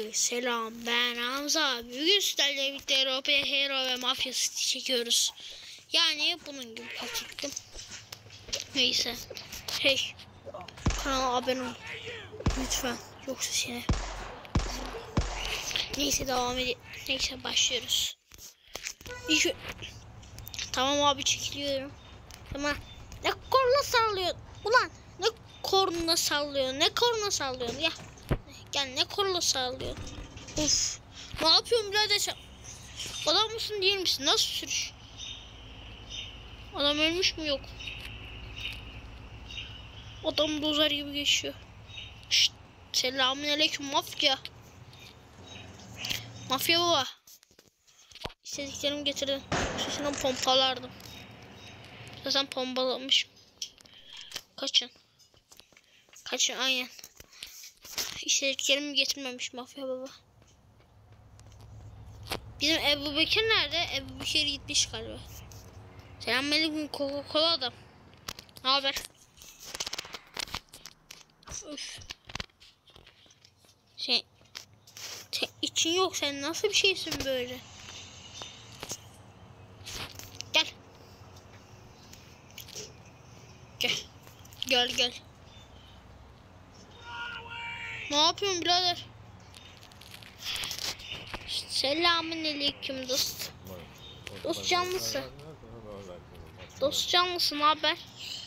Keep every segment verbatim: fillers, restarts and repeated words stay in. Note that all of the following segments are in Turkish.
Hey selam, ben Hamza. Bugün sizlerle birlikte Europa Hero ve Mafya City çekiyoruz. Yani bunun gibi pakettim. Neyse. Hey, kanala abone ol lütfen, yoksa seni. Neyse devam edelim. Neyse başlıyoruz. İlk... Tamam abi, çekiliyorum. Tamam. Ne korna sallıyor ulan, ne korna sallıyor, ne korna sallıyor ya. Gel, ne korna sallıyor. Uf. Ne yapıyorsun birader sen? Adam mısın değil misin? Nasıl sürüş? Adam ölmüş mü? Yok. Adam dozer gibi geçiyor. Şşt. Selamünaleyküm mafya. Mafya baba. İstediklerimi getirin. Sesinden pompalardım. Zaten pompalamışım. Kaçın. Kaçın aynen. İstediklerimi getirmemiş mafya baba. Bizim Ebu Bekir nerede? Ebu Bekir gitmiş galiba. Selamünaleyküm Coca-Cola adam. Ne haber? Üf. Sen, sen için yok, sen nasıl bir şeysin böyle? Gel. Gel. Gel gel. Ne yapıyorsun birader? Selamünaleyküm dost. Dost canlısı. Dost canlısı, ne haber?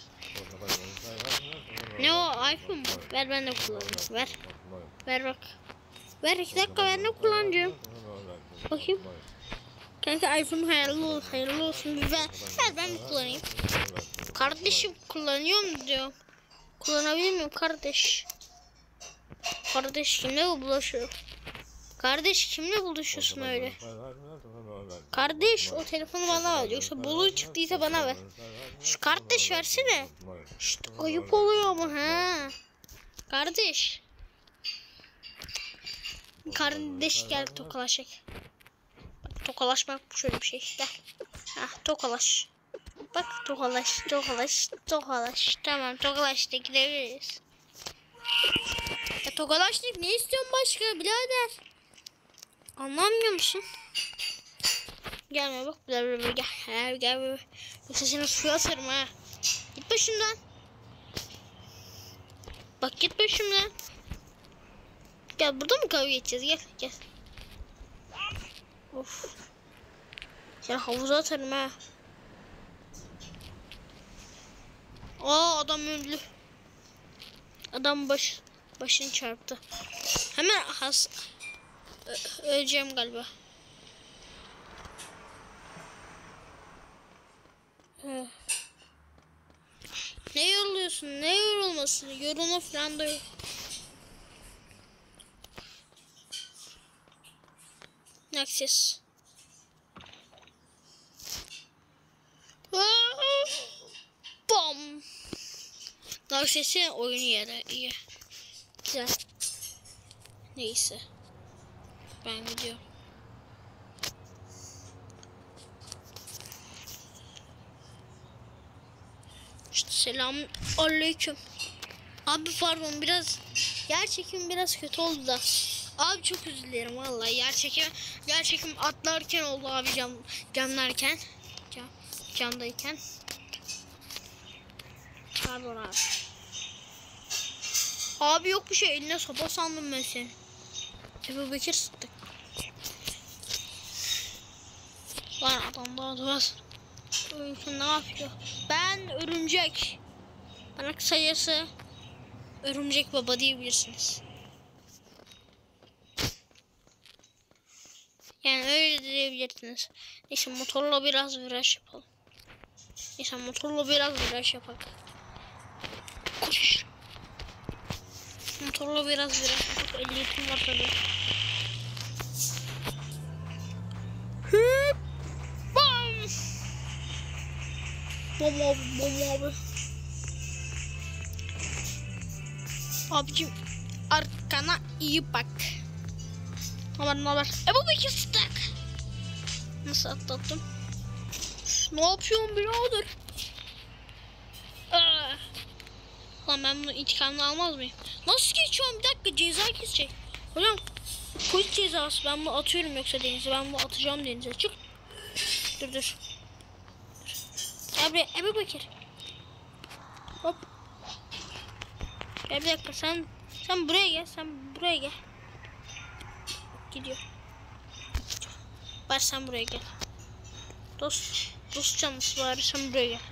Ne o, iPhone mu? Ver, ben de kullanayım. Ver. Ver bak. Ver, iki dakika, ben de kullanacağım. Bakayım. Kanka iPhone hayırlı olsun, hayırlı olsun. Ver, ver ben de kullanayım. Kardeşim kullanıyorum diyorum. Kullanabilir miyim kardeş? Kardeş kimle bulaşıyor? Kardeş kimle buluşuyorsun öyle? Kardeş o telefonu bana ver, yoksa buluğu çıktıysa bana ver. Şu kardeş versene. Şşt, ayıp oluyor mu ha? Kardeş. Kardeş gel tokalaşak. Bak, tokalaşmak şöyle bir şey. Gel. Hah, tokalaş. Bak tokalaş, tokalaş, tokalaş. Tamam, tokalaşta gidebiliriz. Ya tokalaştık, ne istiyorsun başka birader? Anlamıyor musun? Gelme bak, bla bla bla, gel gel gel. Yoksa seni suya atarım ha. Git başımdan. Bak git başımdan. Gel, burada mı kavga edeceğiz? Gel gel. Of. Seni havuza atarım ha. Aa, adam öldü. Adam baş başını çarptı. Hemen has öleceğim galiba. Ne yoruluyorsun? Ne yorulması? Yorulma falan da yok. Akses. Bom. Akses'in oyunu yere iyi. Güzel. Neyse. Ben gidiyorum. İşte selam aleyküm. Abi pardon, biraz yer çekim biraz kötü oldu da. Abi çok özür dilerim vallahi, yer çekim yer çekim atlarken oldu abi, cam camlarken cam camdayken. Pardon abi. Abi yok bir şey, eline sopa sandım ben seni. Ebu Bekir sıktık. Lan adam daha durmaz. Ne yapıyor? Ben örümcek. Bana kısacası örümcek baba diyebilirsiniz. Yani öyle diyebilirsiniz. Neyse, motorla biraz viraj yapalım. Neyse, motorla biraz viraj yapalım. Koş. Motorla biraz viraj yapalım. Ehliyetim var tabii. Hıp. Bam. Bom abi, bom abi. Abicim arkana iyi bak. Haber ne haber? Ebu Bekir sıktık. Nasıl atlattım? Ne yapıyorsun birader? Aa. Lan ben bunu intikamını almaz mıyım? Nasıl geçiyorum? Bir dakika, ceza kesecek. Hocam Polis cezası. Ben bunu atıyorum yoksa denize. Ben bunu atacağım denize. Çık. Dur dur. Gel buraya Ebu Bekir. Hop. Gel bir dakika sen sen buraya gel. Sen buraya gel. Gidiyor. Bari sen buraya gel. Dost. Dost canlısı bari sen buraya gel.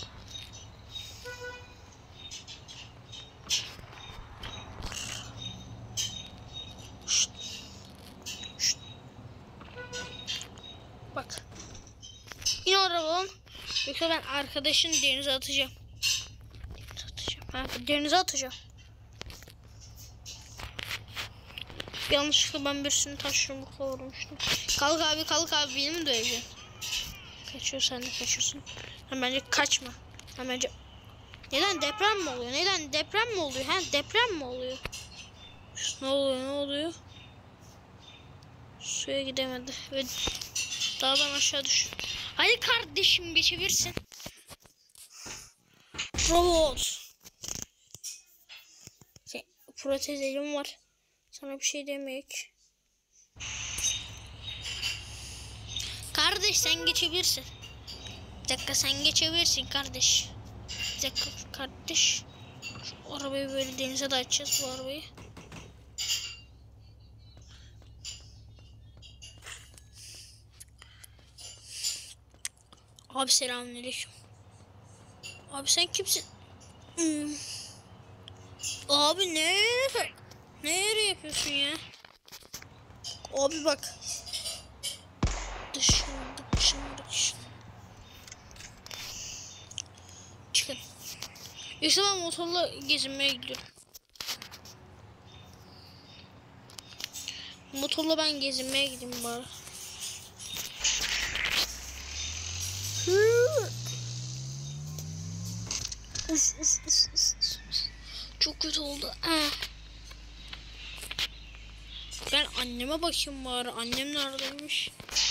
Şşt. Şşt. Bak. İn arabadan. Yoksa ben arkadaşını denize atacağım. Denize atacağım. Ha, denize atacağım. Yanlışlıkla ben birisini taşlarımı kavurmuştum. Kalk abi kalk abi beni mi döveceksin? Kaçıyor sen de kaçıyorsun. Ha, bence kaçma. Ha, bence... Neden deprem mi oluyor? Neden deprem mi oluyor? Ha deprem mi oluyor? Ne oluyor ne oluyor? Suya gidemedi ve dağdan aşağı düş. Hadi kardeşim geçebilirsin. Robot. Şey, protez elim var. Sana bir şey demeyek. Kardeş sen geçebilirsin. Bir dakika sen geçebilirsin kardeş. Bir dakika kardeş. Şu arabayı böyle denize de açacağız bu arabayı. Abi selamünaleyküm. Abi sen kimsin? Hmm. Abi ne? Ne yere yapıyorsun ya? Abi bak. Dışında dışında dışında. Çıkın. Yoksa ben motorla gezinmeye gidiyorum. Motorla ben gezinmeye gideyim bari. Uf, uf, uf, uf. Çok kötü oldu. Ah. Ben anneme bakayım bari. Annem neredeymiş?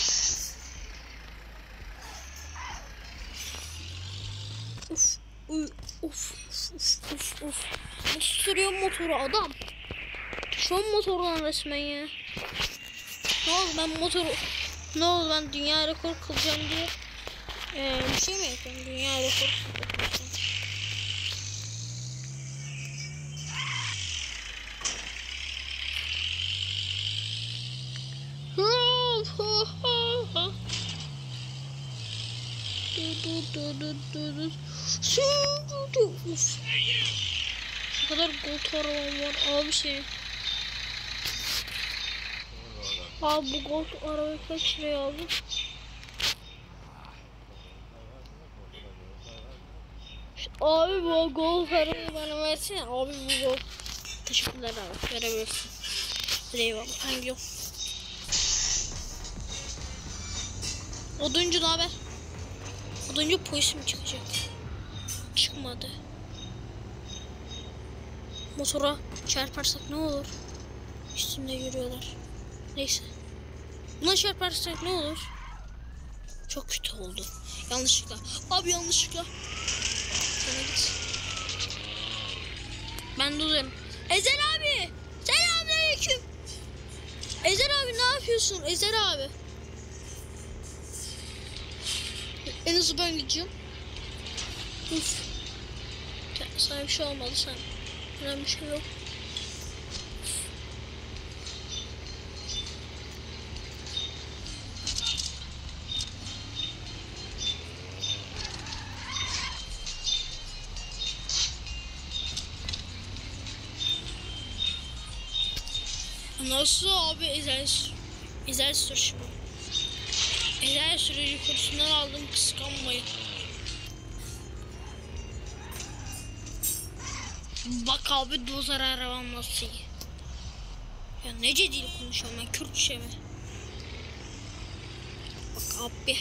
Uf, uf, uf, uf, uf, uf. Nasıl sürüyor motoru adam? Şu an motordan resmen ya. Ne oldu ben motoru... Ne oldu ben dünya rekor kılacağım diye... Ee, bir şey mi yapıyorum? Dünya rekor kılacağım. Uf. Ne kadar gold arabam var abi senin. Abi bu gold arabayı kaç liraya aldın? Abi bu gold arabayı bana versene. Abi bu gold. Teşekkürler abi verebilirsin. Eyvallah ben gidiyorum. Oduncu ne haber? Oduncu polis mi çıkacak? Çıkmadı. Motora çarparsak ne olur? Üstünde yürüyorlar. Neyse. Buna çarparsak ne olur? Çok kötü oldu. Yanlışlıkla. Abi yanlışlıkla. Sana git. Ben doluyorum. Ezel abi. Selamünaleyküm. Ezel abi ne yapıyorsun? Ezel abi. En hızlı ben gideceğim. Uf. Sana bir şey olmadı sen. Önemli bir şey yok. Nasıl abi ezel ezel sürüş bu? Ezel sürücü kursundan aldım kıskanmayın. Bak abi dozar arabam nasıl iyi. Ya nece dil konuşuyorum ben Kürtçe mi? Bak abi.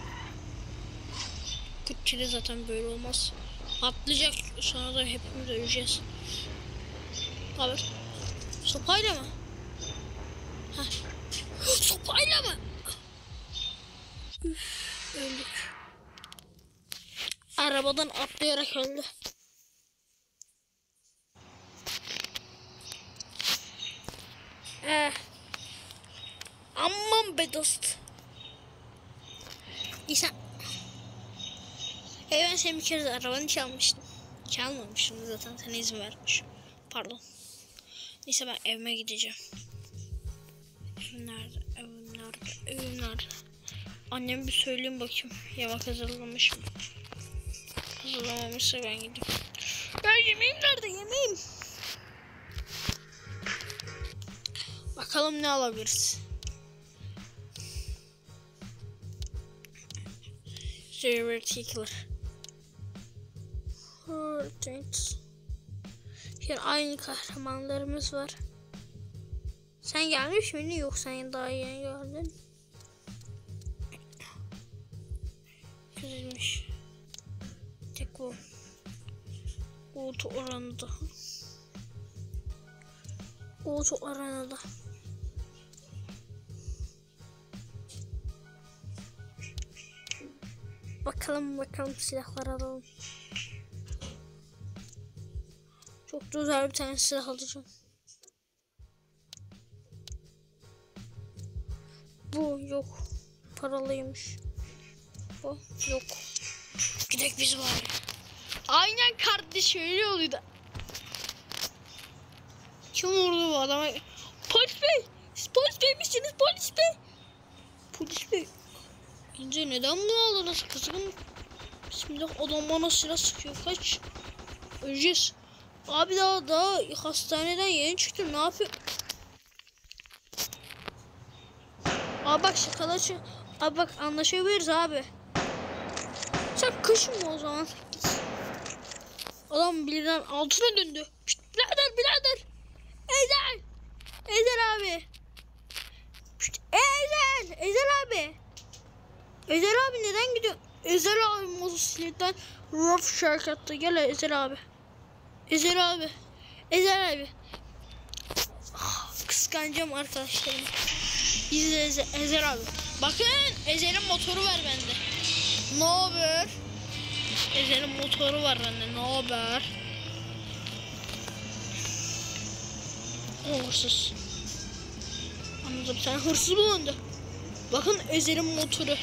Kürtçe'de zaten böyle olmaz. Patlayacak sonra da hepimiz öleceğiz. Abi sopayla mı? Heh. Sopayla mı? Üf, öldük. Arabadan atlayarak öldü. Eh, Aman be dost. İsa. Hey ben senin bir kere de arabanı çalmıştım. Çalmamıştım zaten, sana izin vermişim. Pardon. Neyse ben evime gideceğim. Evim nerede? Evim nerede? Evim nerede? Anneme bir söyleyeyim bakayım. Yemek hazırlamış mı? Hazırlamamışsa ben gideyim. Ya yemeğim nerede? Yemeğim. Bakalım ne alabiliriz. Server Tickler. Şimdi aynı kahramanlarımız var. Sen gelmiş miydin? Yok, sen daha yeni geldin. Güzelmiş. Tek bu. Auto oranı da. Auto oranı da. Bakalım bakalım silahlar alalım. Çok güzel bir tane silah alacağım. Bu yok. Paralıymış. Bu yok. Gidek biz var. Aynen kardeş, öyle oluyordu. Kim vurdu bu adama? Polis bey! Siz polis bey misiniz? Polis bey! Polis bey! İnce neden bunu aldınız kızım? Bismillah, adam bana silah sıkıyor. Kaç. Öleceğiz. Abi daha daha hastaneden yeni çıktım. Ne yapıyor? Abi bak şakalar. Abi bak anlaşabiliriz abi. Sen kışın mı o zaman? Adam birden altına döndü. Pişt, birader birader. Ezel. Ezel abi. Pişt, Ezel. Ezel abi. Ezel abi neden gidiyor? Ezel abi motosikletten rough şarkı gel Ezel abi. Ezel abi. Ezel abi. Ah, kıskanacağım arkadaşlarım. İzle Ezel, Ezel abi. Bakın Ezel'in motoru var bende. Ne haber? Ezel'in motoru var bende. Ne haber? O hırsız. Anladım, sen hırsız bulundu. Bakın Ezel'in motoru.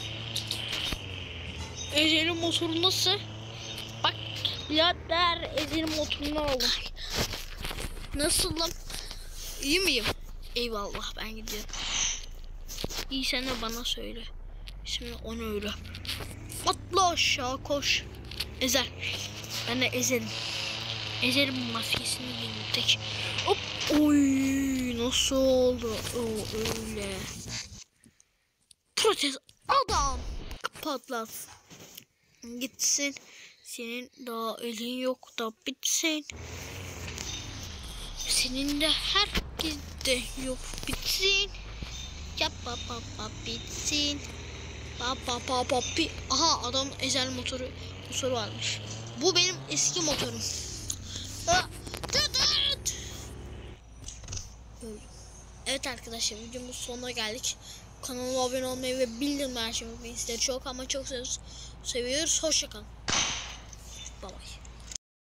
Ezel'in motoru nasıl? Bak birader, Ezel'in motorunu aldım. Nasılım? İyi miyim? Eyvallah, ben gidiyorum. İyi, sen de bana söyle. Şimdi onu öyle. Atla aşağı koş. Ezel. Ben de Ezel'im. Ezel'in maskesini giydim tek. Hop. Oy, nasıl oldu? O öyle. Protez adam. Patlat. Gitsin. Senin daha elin yok da bitsin. Senin de herkes de yok bitsin. Yap pa pa pa bitsin. Pa pa pa pa pi. Aha, adam Ezel motoru motoru varmış. Bu benim eski motorum. Evet arkadaşlar, videomuz sonuna geldik. Kanalıma abone olmayı ve bildirim açmayı sizleri çok ama çok seviyoruz. Hoşça kalın.